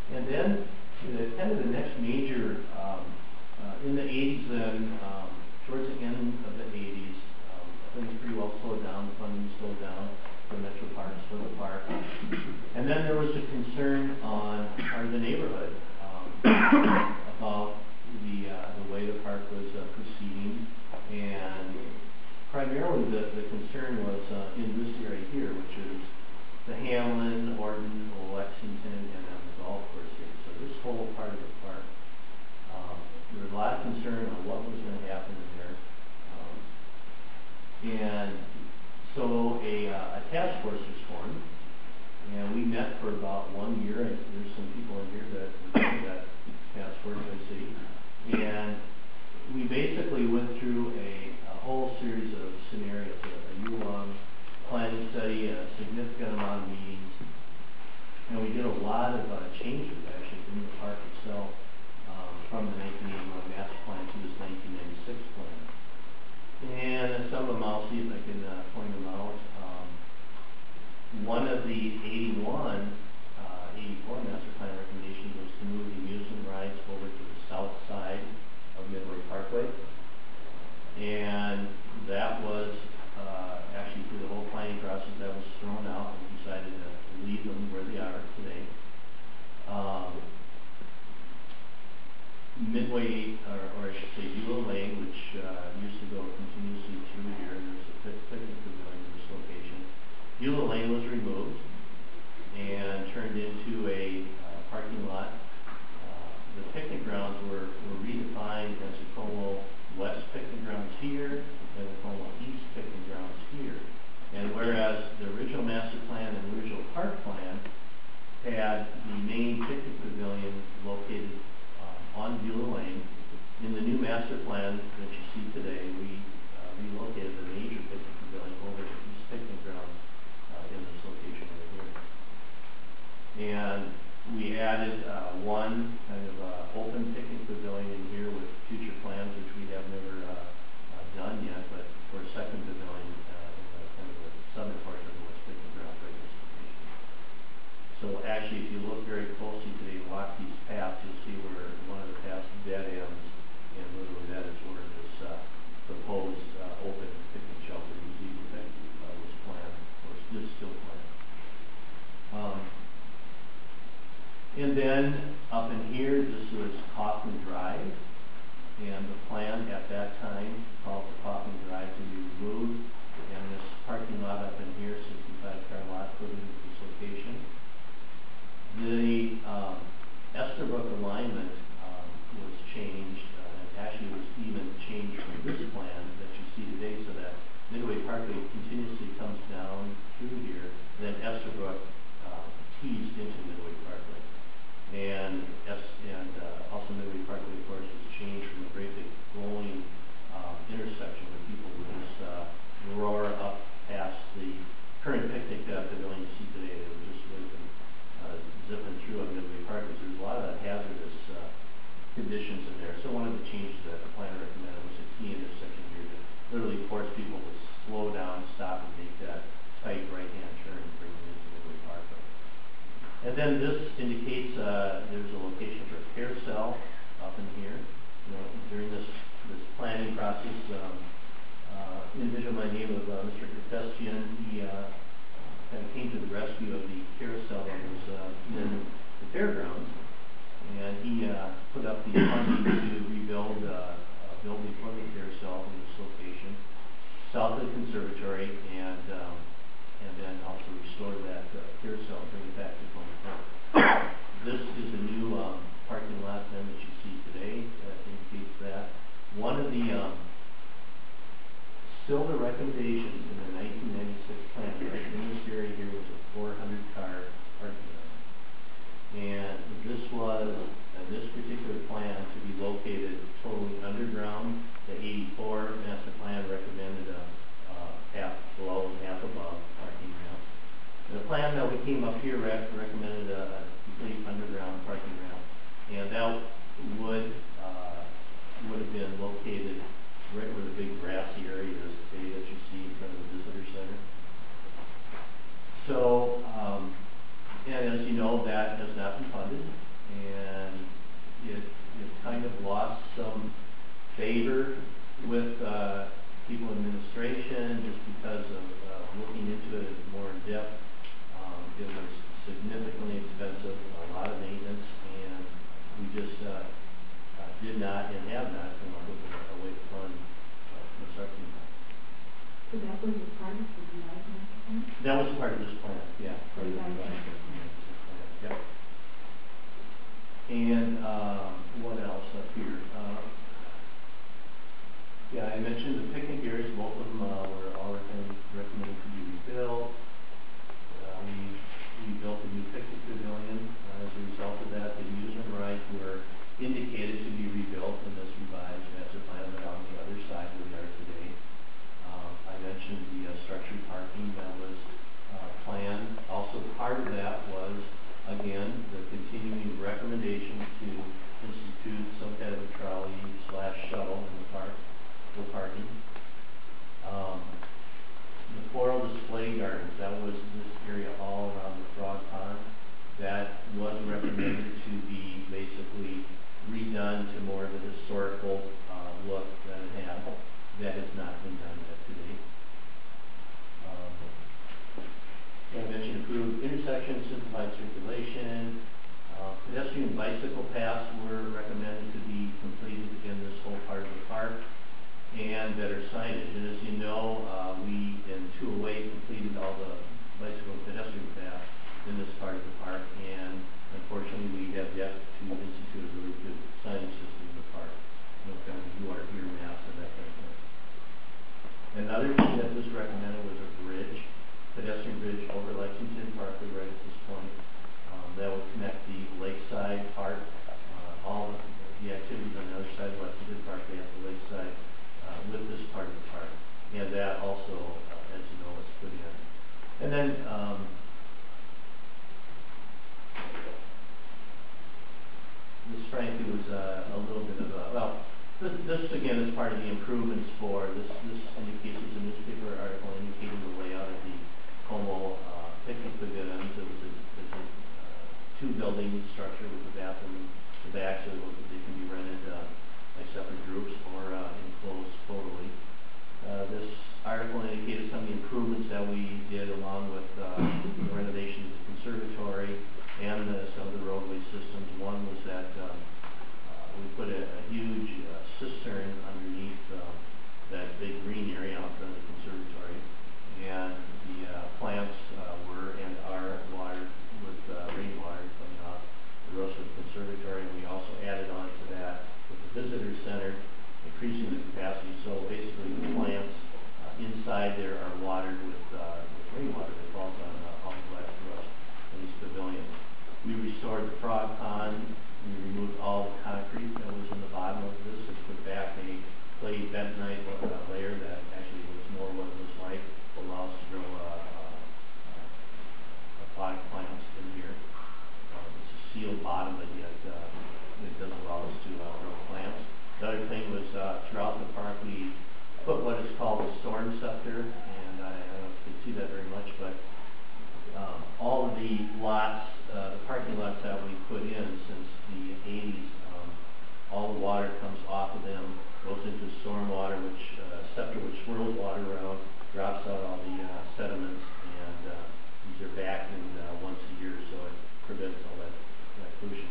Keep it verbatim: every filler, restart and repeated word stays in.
And then, the, kind of the next major, um, uh, in the eighties then, um, towards the end of the eighties, um, things pretty well slowed down, funding slowed down for Metro Park, split apart. And then there was a concern on part of the neighborhood um, about the, uh, the way the park was uh, proceeding. And primarily the, the concern was uh, in this area here, which is the Hamlin, Orton, Lexington, and then the golf course here. So this whole part of the park, um, there was a lot of concern on what was going to happen in there. Um, and so a, uh, a task force was formed, and we met for about one year. And there's some people in here that were that task force, I see. And we basically went through a, a whole series of scenarios, a, a year-long planning study, a significant amount of meetings, and we did a lot of uh, changes actually in the park itself um, from the nineteen eighty-one master plan to this nineteen ninety-six plan. And some of them I'll see if I can uh, point them out. Um, one of the eighty-one, uh, eighty-four master plan recommendations was to move the amusement rides over to the south side of Midway Parkway, and that was uh, actually through the whole planning process that was thrown out, and we decided to leave them where they are today. Um, Midway, or, or I should say Beulah Lane, which uh, used to go continuously through here, and there's a picnic pavilion in this location. Beulah Lane was removed and turned into a uh, parking lot. The picnic grounds were, were redefined as the Cornwall West picnic grounds here and the Cornwall East picnic grounds here. And whereas the original master plan and the original park plan had the main picnic pavilion located uh, on Beulah Lane, in the new master plan that you see today, we uh, relocated the major picnic pavilion over to East picnic grounds uh, in this location right here. And we added uh, one kind of uh, open picnic pavilion in here with future plans, which we have never uh, uh, done yet, but for a second pavilion uh, in the kind of the southern portion of the West Picnic Ground right in this location. So actually, if you look very closely today, walk these paths, you'll see where one of the paths dead ends, and literally that is where this uh, proposed uh, open picnic shelter gazebo that uh, was planned, or is still planned. Um, And then up in here, this was Kaufman Drive, and the plan at that time called for Kaufman Drive to be removed, and this parking lot up in here, sixty-five car lot, put into this location. The um, Esterbrook alignment um, was changed, uh, and actually was even changed from this plan that you see today, so that Midway Parkway continuously comes down through here, then Esterbrook uh, tees into Midway Parkway. And, yes, and uh, also Midway Parkway, of course, was changed from a great big flowing um, intersection where people would just uh, roar up past the current picnic uh, pavilion you see today. They were just really uh, zipping through on Midway Parkway. So there's a lot of hazardous uh, conditions in there. So one of the changes that the planner recommended was a key intersection here to literally force people to slow down, stop, and make that tight right-hand turn and bring them into Midway Parkway. And then this indicates uh, there's a location for a carousel up in here. You know, during this this planning process, um, uh, an individual by the name of uh, Mister Contestian, he uh, kind of came to the rescue of the carousel that was uh, in the fairgrounds, and he uh, put up the funding to rebuild uh, a building for the carousel in this location, south of the conservatory, and um, and then also restore that uh, carousel and bring it back to twenty-four. This is a new um, parking lot then that you see today that indicates that. One of the um, still the recommendations in the nineteen ninety-six plan, right in this area here, was a four hundred car parking lot. And this was, in this particular plan, to be located totally underground. The eighty-four master plan recommended a uh, half below and half above parking ramp. The plan that we came up here rec recommended a, a complete underground parking ramp, and that would uh, would have been located right where the big grassy area is today that you see in front of the visitor center. So, um, and as you know, that has not been funded, and it, it kind of lost some favor with uh, people in administration just because of uh, looking into it more in depth. Um, it was significantly expensive, a lot of maintenance, and we just uh, uh, did not and have not come up with a, a way to fund uh, construction. So that was a part of the revised master plan? That was part of this plan, yeah. Part of the Revised revised master plan. plan, yep. And uh, what else up here? Uh, yeah, I mentioned the picnic areas. Both of them uh, were all recommended, recommended to be rebuilt. Uh, we, we built a new picnic pavilion. Uh, as a result of that, the amusement rides were indicated to be rebuilt in this revised master plan, but on the other side where they are today. Uh, I mentioned the uh, structured parking that was uh, planned. Also part of that was, again, the continuing recommendation to institute some kind of a trolley slash shuttle in the park for parking. Um, the floral display gardens, that was this area all around the frog pond. That was recommended to be basically redone to more of a historical uh, look that it had. That has not been done yet today. Um, I mentioned improved intersections, simplified circulation. Uh, pedestrian bicycle paths were recommended to be completed in this whole part of the park, and better signage. And as you know, uh, we in two oh eight completed all the bicycle and pedestrian paths in this part of the park, and unfortunately we have yet to institute a really good signage system in the park. You know, kind of you are here maps and that kind of thing. Another thing that was recommended was a bridge, pedestrian bridge over Lexington Parkway right at this point. Um, that would connect the lakeside part, uh, all of the activities on the other side of Lexington Parkway at the lakeside uh, with this part of the park. And that also, uh, as you know, was put in. And then um, this frankly was uh, a little bit of a, well, This, this again is part of the improvements for this. This indicates, as a newspaper article indicating the layout of the Como uh, picnic pavilions. It was a, it was a uh, two-building structure with a bathroom in the back, so they can be rented uh, by separate groups or uh, enclosed totally. Uh, this article indicated some of the improvements that we did, along with uh, the renovation of the conservatory and the, some of the roadway systems. One was that. Um, We put a, a huge uh, cistern underneath uh, that big green area out front of the conservatory, and the uh, plants uh, were and are watered with uh, rainwater coming off the roof of the conservatory. And we also added on to that with the visitor center, increasing the capacity. So basically, the plants uh, inside there are watered with, uh, with rainwater that falls on uh, all the glass roofs in these pavilions. We restored the frog pond. We removed all the concrete that was in the bottom of this and put back a clay bentonite uh, layer that actually was more what it was like, allows us to grow uh, uh, aquatic plants in here. Uh, it's a sealed bottom, but yet uh, it does allow us to uh, grow plants. The other thing was uh, throughout the park we put what is called a storm scepter, and I, I don't know if you can see that very much, but um, all of the lots, uh, the parking lots that we put in since the eighties, um, all the water comes off of them, goes into storm water, which uh, scepter which swirls water around, drops out all the uh, sediments, and uh, these are vacuumed uh, once a year, so it prevents all that, that pollution